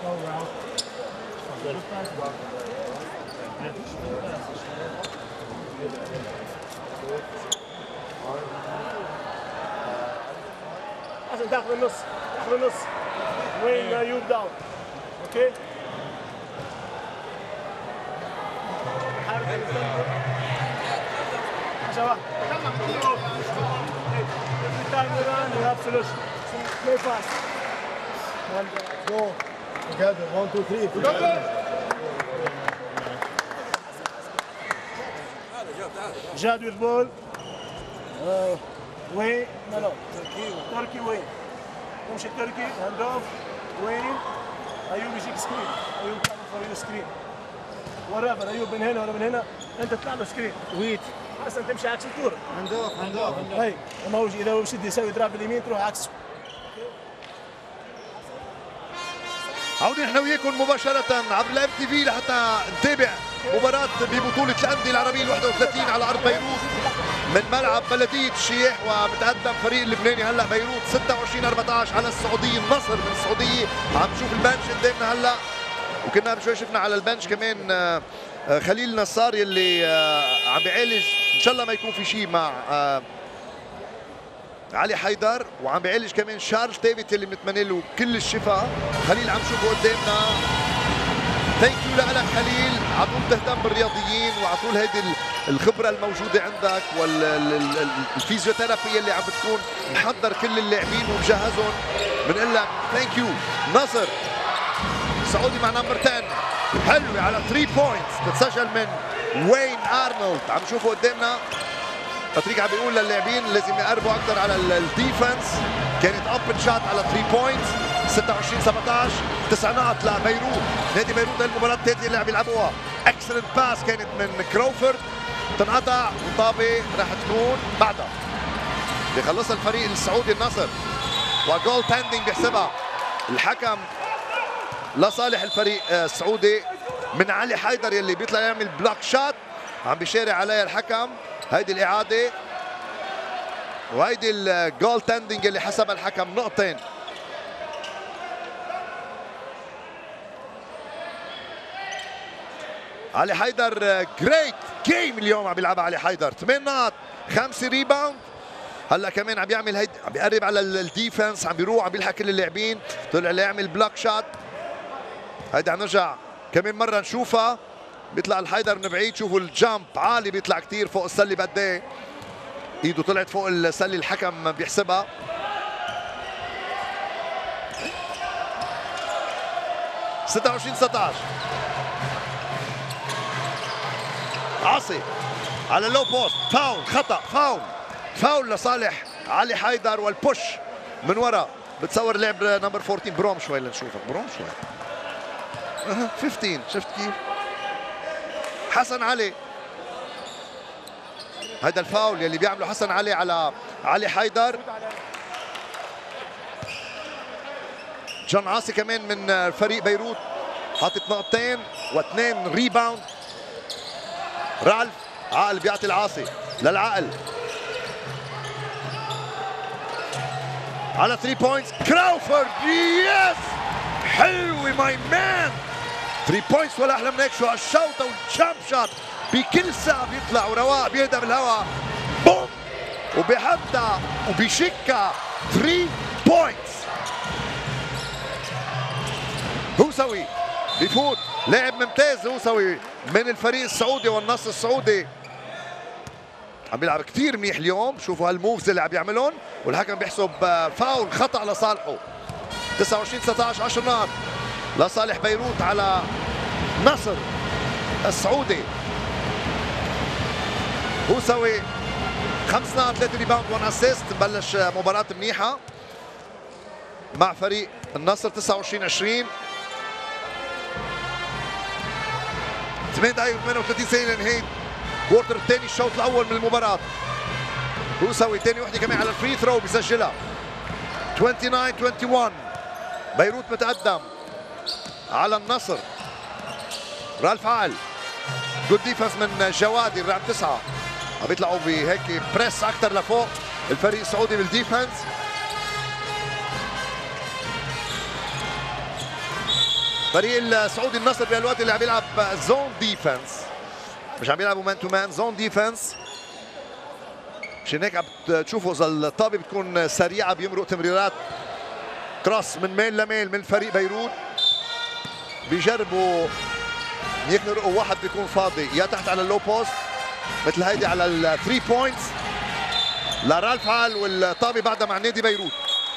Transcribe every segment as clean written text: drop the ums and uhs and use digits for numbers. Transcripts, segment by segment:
حسن داخل النص، داخل النص. وين ايوب داون. اوكي؟ عشان واحد. Every time you run, you have solution. Play fast. And go together. 1, 2, 3. Jad with ball. Wayne, no. Turkey Wayne. امشي التركي هاند اوف. وين؟ ايوب يجيك سكرين. ايوب طلع فوق سكرين. ورافر ايوب من هنا ولا من هنا، انت تطلع له سكرين. ويت. حسن تمشي عكس الكوره. هاند اوف هاند اوف. هي ما هو اذا هو بشد يسوي دراب باليمين تروح عكسه. عودين احنا وياكم مباشرة عبر الام تي في لحتى نتابع مباراة ببطولة الأندية العربية 31 على أرض بيروت من ملعب بلدية الشيخ، ومتقدم فريق اللبناني هلا بيروت 26-14 على السعودية. النصر من السعودية. عم نشوف البنش قدامنا هلا، وكنا بشوي شفنا على البنش كمان خليل نصار يلي عم بيعالج، ان شاء الله ما يكون في شيء مع علي حيدر، وعم بيعالج كمان شارل تيفيت اللي بنتمنى له كل الشفاء. خليل عم نشوفه قدامنا. ثانك يو لك خليل، على طول تهتم بالرياضيين وعلى طول هيدي الخبره الموجوده عندك والفيزيوثيرابي اللي عم بتكون محضر كل اللاعبين ومجهزهم. بنقول لك ثانك يو. نصر سعودي مع نمبر 10 حلوه على 3 بوينتس تتسجل من وين ارنولد. عم نشوفه قدامنا. باتريك عم بيقول للاعبين لازم يقربوا اكثر على الديفنس. كانت اوبن شوت على 3 بوينتس. 26-17 9 نقط لبيروت. نادي بيروت المباراه الثالثه اللي عم يلعبوها. اكسلنت باس كانت من كروفورد، تنقطع وطابه راح تكون بعدها بيخلصها الفريق السعودي النصر، وجول تاندينج بيحسبها الحكم لصالح الفريق السعودي من علي حيدر يلي بيطلع يعمل بلوك شوت. عم بيشارع عليها الحكم. هيدي الاعاده وهيدي الجول تاندينج اللي حسبها الحكم نقطتين. علي حيدر جريت جيم اليوم عم بيلعبها علي حيدر. 8 نقط 5 ريباوند. هلا كمان عم بيعمل هيدي، عم بيقرب على الديفنس، عم بيروح عم بيلحق كل اللاعبين. طلع ليعمل بلوك شوت. هيدي عم نرجع كمان مره نشوفها. بيطلع الحيدر من بعيد. شوفوا الجامب عالي بيطلع كثير فوق السله. بقد ايه ايده طلعت فوق السله، الحكم بيحسبها. – 26-19 عاصي على اللو بوست. فاول، خطا، فاول لصالح علي حيدر. والبوش من ورا. بتصور لعب نمبر 14 بروم شوي لنشوفك. بروم شوي 15. شفت كيف؟ حسن علي. هذا الفاول يلي بيعمله حسن علي على علي حيدر. جون عاصي كمان من فريق بيروت حاطط نقطتين واثنين ريباوند. رالف عقل بيعطي العاصي للعقل على 3 بوينتس. كراوفورد يس حلوه ماي مان. 3 بوينتس ولا احلى من هيك. شو هالشوطه والجامب شوت بكل ساعه بيطلع ورواق بيهدى بالهواء بوم وبيحطها وبيشكها 3 بوينتس. هوسوي بيفوت. لاعب ممتاز هوسوي من الفريق السعودي والنصر السعودي. عم بيلعب كثير منيح اليوم. شوفوا هالموفز اللي عم بيعملهم، والحكم بيحسب فاول خطا لصالحه. 29-19 10 نقط لصالح بيروت على نصر السعودي. هوسوي 5 نقط 3 ريباوند 1 اسيست. بلش مباراة منيحة مع فريق النصر. 29-20 8 دقائق و38 ثانية لنهاية الكوارتر الثاني الشوط الأول من المباراة. هوسوي ثاني وحدة كمان على الفري ثرو بيسجلها. 29-21 بيروت متقدم على النصر. رالف عقل جود ديفنس من جوادي الرقم 9. عم بيطلعوا بهيك بريس اكثر لفوق الفريق السعودي بالديفنس. فريق السعودي النصر بهالوقت اللي عم يلعب زون ديفنس، مش عم يلعبوا مان تو مان، زون ديفنس. مشان هيك عم تشوفوا اذا الطابه بتكون سريعه بيمرق تمريرات كروس من ميل لميل من فريق بيروت. بيجربوا يخرقوا واحد بيكون فاضي يا تحت على اللو بوست مثل هيدي على الثري بوينتس لرالف عال، والطابه بعدها مع نادي بيروت.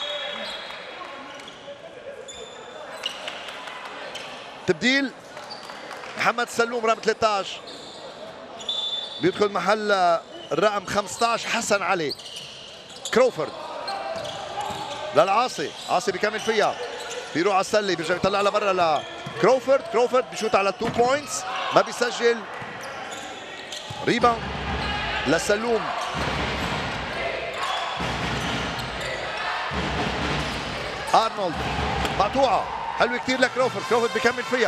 تبديل محمد سلوم رقم 13 بيدخل محل الرقم 15 حسن علي. كروفورد للعاصي، عاصي بيكمل فيها، بيروح على السله بيرجع يطلع لبرا لكروفورد. كروفورد بيشوت على 2 بوينتس ما بيسجل. ريباوند لسلوم، ارنولد مقطوعه حلوه كثير لكروفورد. كروفورد بيكمل فيها،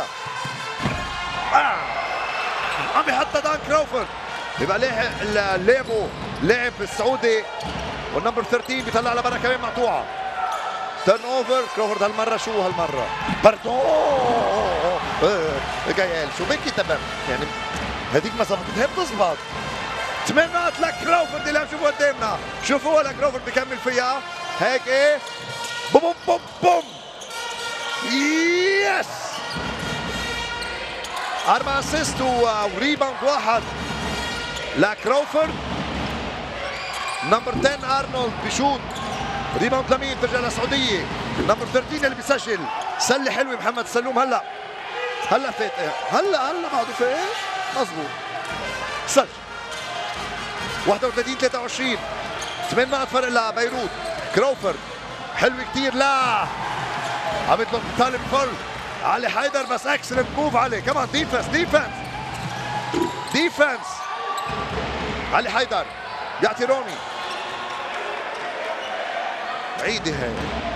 عم بيحطها دان كروفورد. يبقى لعبه لاعب السعودي والنمبر 13 بيطلع لبرا كمان مقطوعه. تيرن اوفر. كروفورد هالمره شو هالمره؟ باردون جايل شو بكي تمام يعني هذيك ما ظبطتها بتظبط. 8 نقط لكروفورد اللي عم نشوفه قدامنا. شوفوا لكروفورد بيكمل فيها هيك ايه بوم بوم بوم بوم. يس 4 اسيست وريباوند واحد لكروفورد. نمبر 10 ارنولد بيشوت. ريباوند لمين؟ بترجع للسعوديه. نمبر 13 اللي بيسجل سله حلوه محمد سلوم. هلا فات هلا بعده فات مظبوط سجل 31 23. 8 نقط فرق لبيروت. كروفورد حلو كثير. لا عم يطلب طالب فل علي حيدر بس اكسلنت موف عليه كمان. ديفنس علي حيدر يعطي روني. بعيده هاي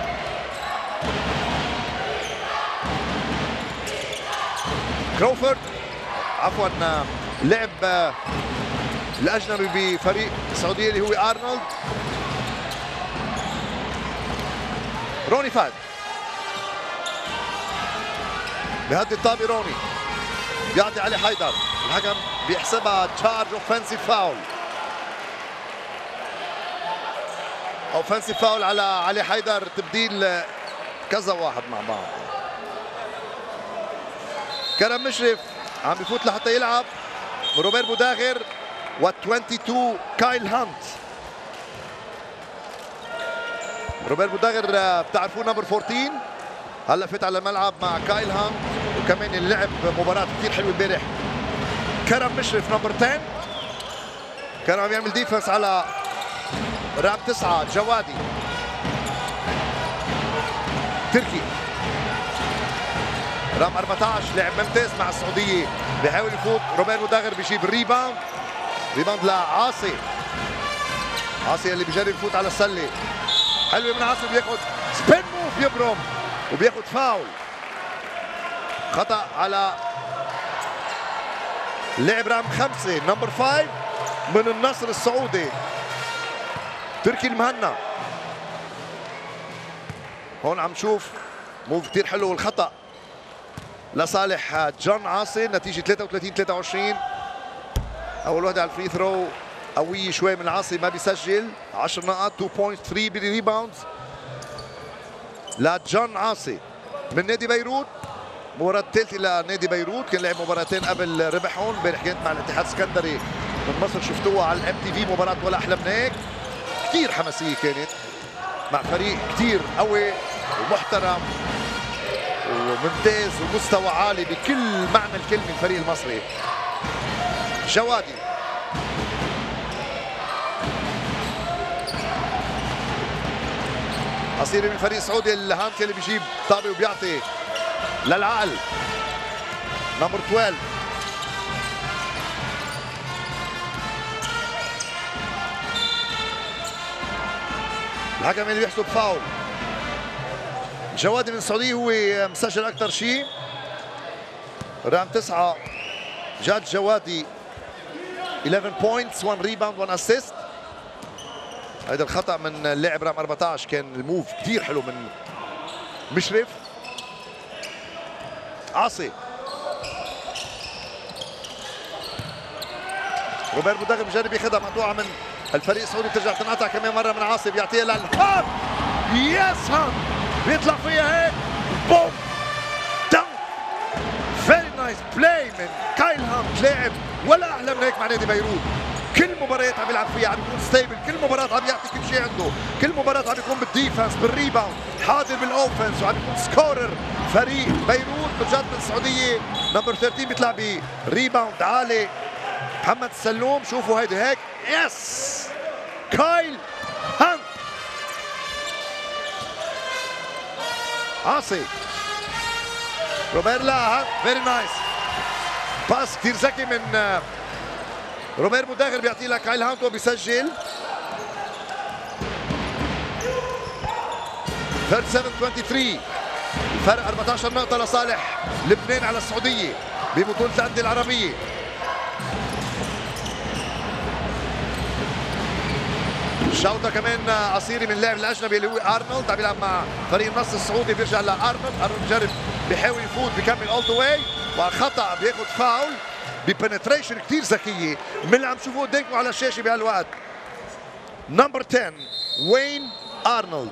كروفورد عفوا لعب الاجنبي بفريق السعوديه اللي هو ارنولد. روني فاد بهدي الطابه. روني بيعطي علي حيدر، الحكم بيحسبها تشارج اوفنسيف فاول. اوفنسيف فاول على علي حيدر. تبديل كذا واحد مع بعض. كرم مشرف عم بفوت لحتى يلعب. روبير بوداغر و22 كايل هانت. روبير بوداغر بتعرفوه نمبر 14 هلا فات على الملعب مع كايل هانت، وكمان اللي لعب مباراة كثير حلوة امبارح. كرم مشرف نمبر 10. كرم عم يعمل ديفنس على رقم 9 جوادي. تركي رقم 14 لاعب ممتاز مع السعودية بيحاول يفوت. روبير بوداغر بيجيب الريباوند. ريباوند لعاصي. عاصي اللي بيجرب يفوت على السلة. حلوة من عاصي بياخد سبين موف يبرم وبياخد فاول. خطأ على لاعب رقم 5 نمبر 5 من النصر السعودي تركي المهنا. هون عم نشوف موف كثير حلو والخطأ لصالح جون عاصي. نتيجة 33-23. أول وحدة على الفري ثرو قوية شوي من عاصي ما بيسجل. 10 نقاط 2 بوينت 3 بالريباوندز لجون عاصي من نادي بيروت. المباراة الثالثة لنادي بيروت، كان لعب مباراتين قبل ربحهم. امبارح كانت مع الاتحاد السكندري من مصر، شفتوها على الام تي في مباراة ولا أحلى من هيك. كثير حماسية كانت مع فريق كثير قوي ومحترم وممتاز ومستوى عالي بكل معنى الكلمة الفريق المصري. جوادي قصيرة من الفريق السعودي. الهانتي اللي بيجيب طابة وبيعطي للعقل نمبر 12. الحكم اللي بيحسب فاول. جوادي من السعودية هو مسجل أكثر شيء. رقم 9 جاد جوادي 11 بوينتس 1 ريباوند 1 اسيست. هيدا الخطأ من اللاعب رقم 14. كان الموف كثير حلو من مشرف. عاصي روبير مدغر بجرب ياخذها مقطوعه من الفريق السعودي، بترجع تنقطع كمان مره من عاصي، بيعطيها للهان. يس هان بيطلع فيها هيك بوم داون. فيري نايس بلاي من كايل هانت، لاعب ولا احلى من هيك مع نادي بيروت. كل مباريات عم يلعب فيها عم يكون ستيبل، كل مباراه عم يعطي كل شيء عنده، كل مباراه عم يكون بالديفنس بالريباوند، حاضر بالاوفنس وعم يكون سكورر. فريق بيروت بجد من السعوديه نمبر 13 بيطلع بريباوند عالي. محمد السلوم شوفوا هيدي هيك يس كايل هانت. عاصي روبير لا هانت فيري نايس باس كثير ذكي من روبير مداغر، بيعطي لك كايل هانت وبيسجل 37-23. فرق 14 نقطة لصالح لبنان على السعودية ببطولة الأندية العربية. شوطة كمان قصيرة من اللاعب الأجنبي اللي هو أرنولد، عم يلعب مع فريق النصر السعودي، بيرجع لأرنولد، أرنولد بجرب بيحاول يفوت بيكمل أول ذا واي، وخطأ بياخذ فاول ببنتريشن كثير ذكية من اللي عم تشوفوه قدامكم على الشاشة بهالوقت. نمبر 10 وين أرنولد.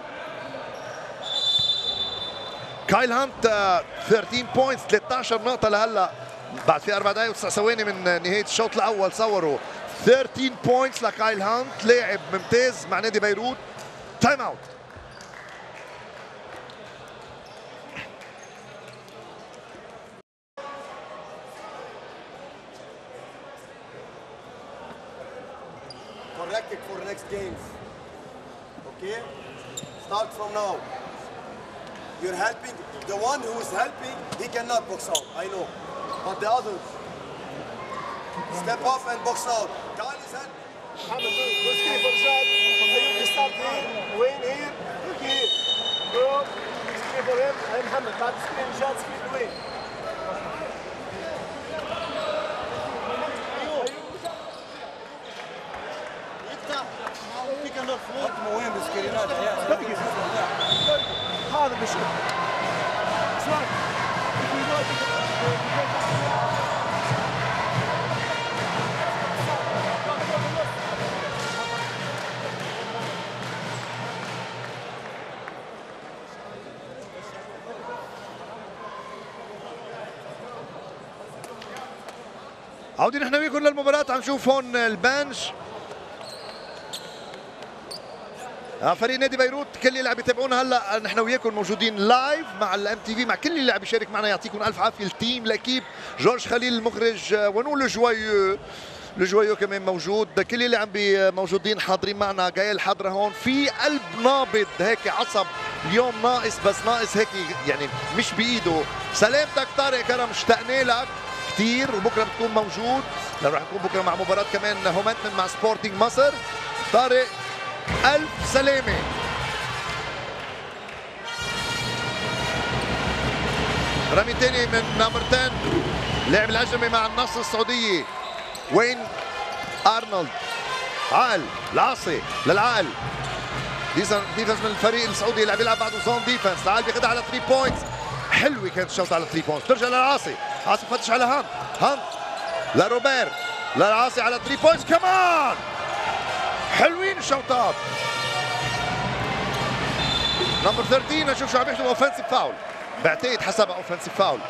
كايل هانت 13 بوينتس 13 نقطة لهلا بعد في 4 دقائق و9 ثواني من نهاية الشوط الأول. صوروا 13 بوينتس لكايل هانت، لاعب ممتاز مع نادي بيروت. تايم اوت. Correct it for next games. Okay? Start from now. You're helping. The one who is helping, he cannot box out. I know. But the others, step up and box out. Kyle is helping. Mohammed, go screen for shot. Ayub, start here. Wayne here. Okay. Go. Screen for him. Hey, Mohammed, بعد screen shot, screen to Wayne. حطمه وين بالسكرينات هذا بشوف. اسمع. عودين احنا وياكم للمباراة. عم نشوف هون البنش فريق نادي بيروت. كل اللي عم يتابعونا هلا نحن وياكم موجودين لايف مع الام تي في، مع كل اللي عم يشارك معنا. يعطيكم الف عافيه التيم الاكيب، جورج خليل المخرج، ونقول لجويو كمان موجود. كل اللي عم موجودين حاضرين معنا. جايل حاضره هون في قلب نابض هيك عصب اليوم ناقص، بس ناقص هيك يعني مش بايده. سلامتك طارق كرم، اشتقنا لك كثير، وبكره بتكون موجود لانه رح نكون بكره مع مباراه كمان هومنتن مع سبورتينج مصر. طارق ألف سلامة. رمي تاني من نمبر 10 لاعب الأجنبي مع النصر السعودية وين أرنولد. عقل العاصي للعقل، ديفنس من الفريق السعودي اللي عم يلعب بعده زون ديفنس. العقل بياخذها على 3 بوينتس، حلوة كانت الشوطة على 3 بوينتس. ترجع للعاصي، عاصي فتش على هانت لروبير، للعاصي على 3 بوينتس كمان. حلوين الشوطات. نمبر 13 نشوف شو عم يحكوا. اوفنسيف فاول، بعتقد حسبها اوفنسيف فاول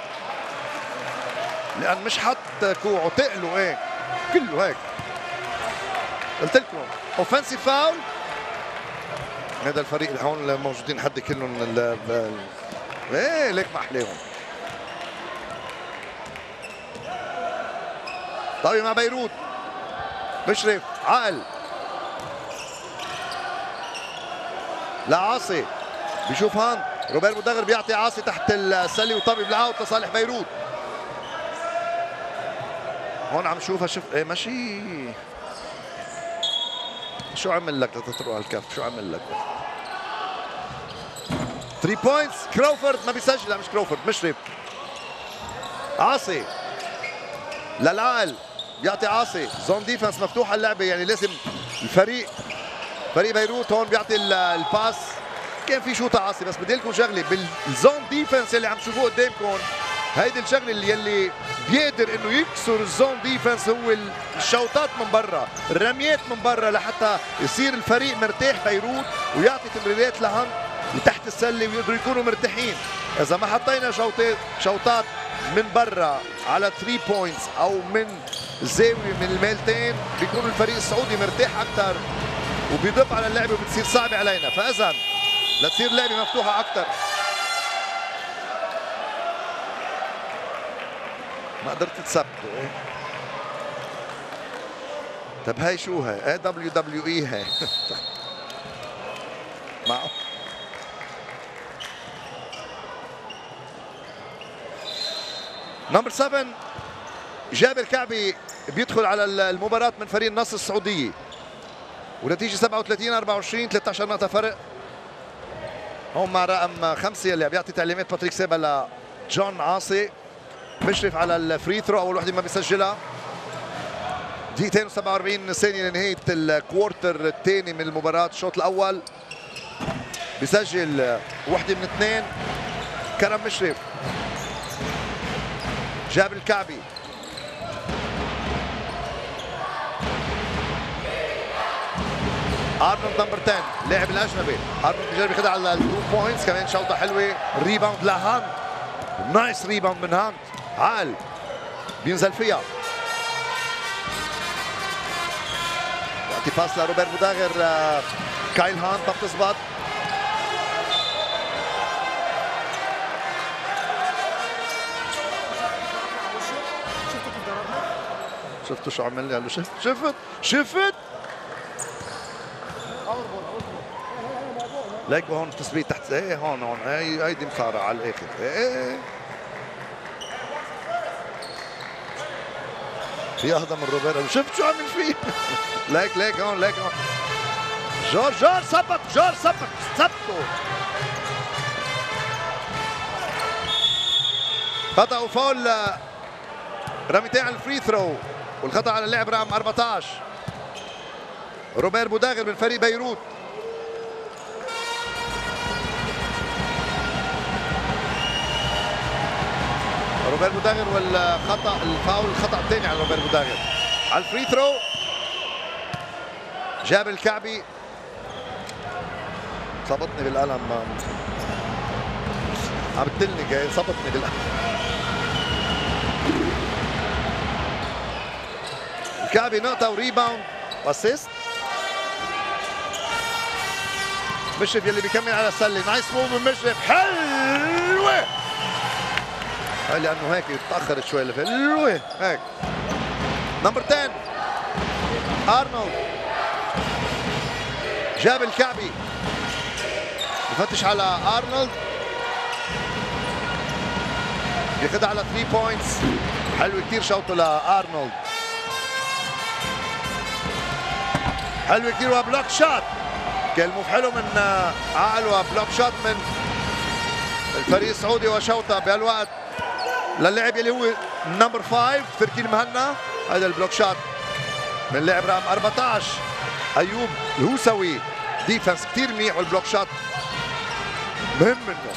لان مش حط كوعه، تقله هيك كله هيك. قلت لكم اوفنسيف فاول. هذا الفريق اللي هون موجودين حد كلهم ايه ليك ما احلاهم. طيب مع بيروت مشرف عقل لعاصي، بيشوف هان روبير مدغر بيعطي عاصي تحت السله وطبيب الاوت لصالح بيروت. هون عم شوفها شوف ايه ماشي. شو عمل لك لتطرق على الكف؟ شو عمل لك؟ 3 بوينتس. كروفورد ما بيسجل. لا مش كروفورد، مشرف. عاصي للعقل بيعطي عاصي زون ديفنس مفتوحه اللعبه، يعني لازم فريق بيروت هون بيعطي الباس. كان في شوطه عاصي، بس بدي لكم شغله بالزون ديفنس اللي عم تشوفوه قدامكم هيدي الشغله اللي بيقدر انه يكسر الزون ديفنس هو الشوطات من برا، الرميات من برا، لحتى يصير الفريق مرتاح بيروت ويعطي تمريرات لهانت لتحت السله ويقدروا يكونوا مرتاحين. اذا ما حطينا شوطات من برا على 3 بوينتس او من الزاويه من الميلتين بيكون الفريق السعودي مرتاح اكثر وبيضيف على اللعبه وبتصير صعبه علينا. فاذا لتصير اللعبه مفتوحه اكثر. ما قدرت تثبته. ايه طب هاي شو هاي؟ ايه دبليو دبليو اي هاي. معه نمبر 7 جابر كعبي بيدخل على المباراة من فريق النصر السعودية ونتيجة 37 24 13 نقطة فرق. هون مع رقم 5 اللي بيعطي تعليمات باتريك سيبا لجون عاصي. مشرف على الفري ثرو اول وحده ما بيسجلها. دقيقتين و47 ثانية لنهاية الكوارتر الثاني من المباراة. الشوط الأول بيسجل وحده من 2 كرم مشرف. جابر الكعبي ارنولد نمبر 10 لاعب الاجنبي. ارنولد بيجرب ياخذها على 2 بوينتس كمان شوطه حلوه. ريباوند لهانت. نايس ريباوند من هانت. عال بينزل فيها. يعطي باس لروبير بوداغر. كايل هانت ما بتزبط. شفتوا شو عمل لي؟ قال له شفت ليك هون تثبيت تحت. ايه هون هيدي مصارعه على الاخر. ايه في اهدى من روبيرو. شفت شو عمل فيه؟ ليك هون جور ثبته. خطأ وفاول رميتين على الفري ثرو والخطأ على اللاعب رقم 14 روبير بوداغر من فريق بيروت. روبير بوداغر والخطأ الفاول الخطأ الثاني على روبير بوداغر. على الفري ثرو جابر الكعبي. صابتني بالقلم عم بتلني صابتني بالقلم. الكعبي نقطة وريباوند واسيست. مشرف يلي بيكمل على السلة. نايس موف من مشرف. حلوة هاي لأنه هيك تأخرت شوي. حلوة هيك. نمبر 10 أرنولد. جاب الكعبي بفتش على أرنولد بياخدها على 3 بوينتس. حلو كثير شوطه لأرنولد. حلو كثير وبلوك شوت. كان موف حلو من عقل وبلوك شوت من الفريق السعودي وشوطه بهالوقت للاعب اللي هو نمبر 5 تركي المهنا. هذا البلوك شوت من اللاعب رقم 14 ايوب الهوسوي. ديفنس كثير منيح والبلوك شوت مهم منه.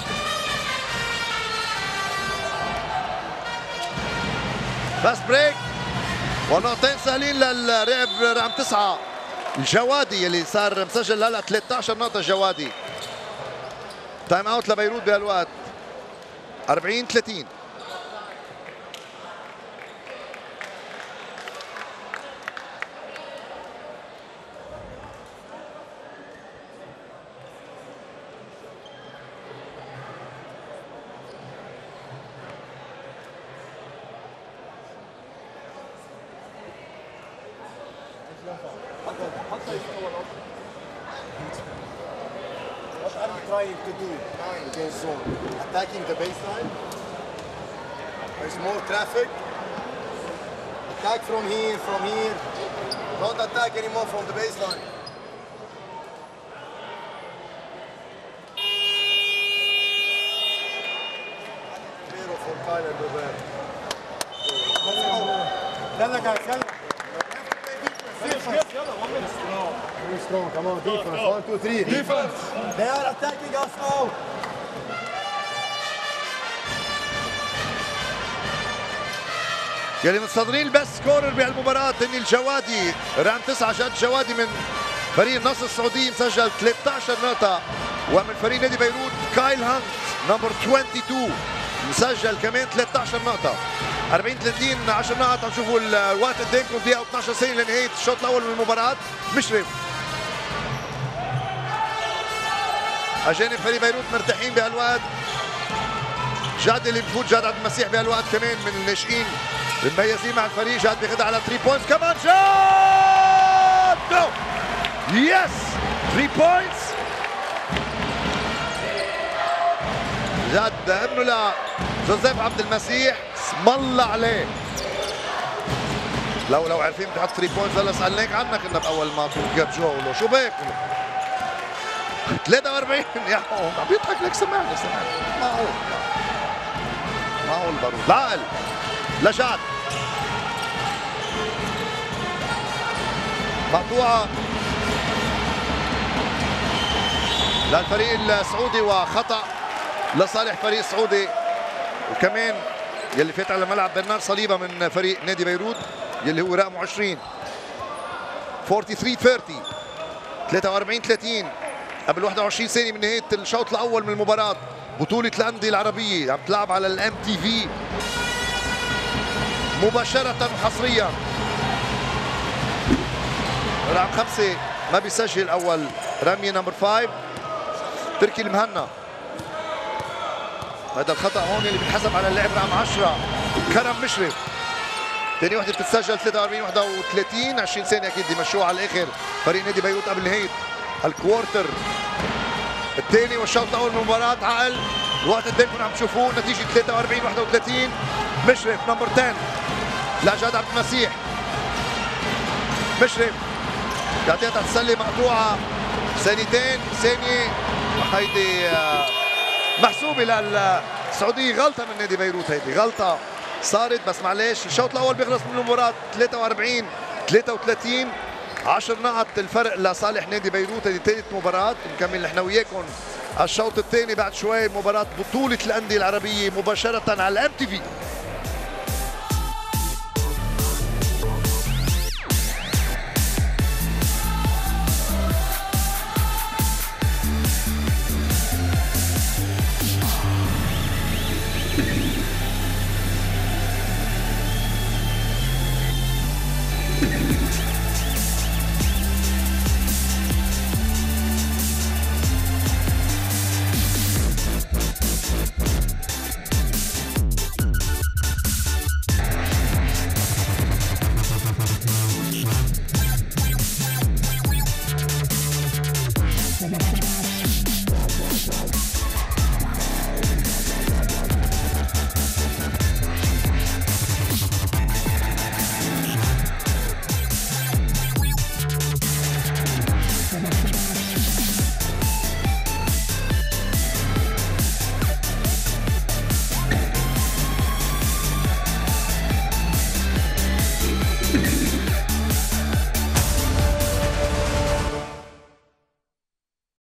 بس بريك ونقطتين سهلين للاعب رقم 9 الجوادي اللي صار مسجل هلا 13 نقطة. الجوادي تايم اوت لبيروت بهالوقت 40-30. What are you trying to do against zone? Attacking the baseline? There's more traffic. Attack from here, Don't attack anymore from the baseline. Beautiful, Tyler Robert. Yalla guys, yalla. Very strong, come on, defense. 1, 2, 3. Defense! They are attacking us now. يلي متصدرين البست سكورر بهالمباراة هن الجوادي، رقم 9 جاد جوادي من فريق النصر السعودي مسجل 13 نقطة، ومن فريق نادي بيروت كايل هانت نمبر 22 مسجل كمان 13 نقطة. 40-30 10 نقط. عم تشوفوا الوقت قدامكم، دقيقة و12 ثانية لنهاية الشوط الأول من المباراة. مشرف أجانب فريق بيروت مرتاحين بهالوقت. جاد اللي بفوت جاد عبد المسيح بهالوقت كمان من الناشئين المميزين مع الفريق. جاد بياخذها على 3 بوينتس كمان. جاد نو يس 3 بوينتس. جاد ابنه لجوزيف عبد المسيح، اسم الله عليه. لو عارفين بتحط 3 بوينتس هلا سالناك عنك كنا باول ما كنت جو شو بك 43 يا عم بيضحك لك. سمعني معقول بارود العقل لجاد مقطوعه للفريق السعودي وخطا لصالح فريق السعودي. وكمان يلي فات على ملعب برنار صليبه من فريق نادي بيروت يلي هو رقمه 20. 43-30 43-30 قبل 21 ثانيه من نهايه الشوط الاول من المباراه. بطوله الانديه العربيه عم تلعب على الام تي في مباشره وحصريا. رقم 5 ما بيسجل اول رميه نمبر 5 تركي المهنا. هذا الخطا هون اللي بينحسب على اللاعب رقم 10 كرم مشرف. ثاني وحده بتتسجل 43-31 20 ثانيه اكيد يمشوها على الاخر فريق نادي بيروت قبل نهايه الكوارتر الثاني والشوط الاول من المباراه. عقل الوقت قدامكم عم تشوفوه نتيجه 43-31. مشرف نمبر 10 لجاد عبد المسيح. مشرف بيعطيها تسلي مقطوعه ثانيتين ثانيه. هيدي محسوبه للسعوديه. غلطه من نادي بيروت، هيدي غلطه صارت بس معلش. الشوط الاول بيخلص من المباراه 43-33 10 نقط الفرق لصالح نادي بيروت. هذه ثالث مباراه نكمل نحن وياكم الشوط الثاني بعد شوي. مباراه بطوله الانديه العربيه مباشره على الام تي في.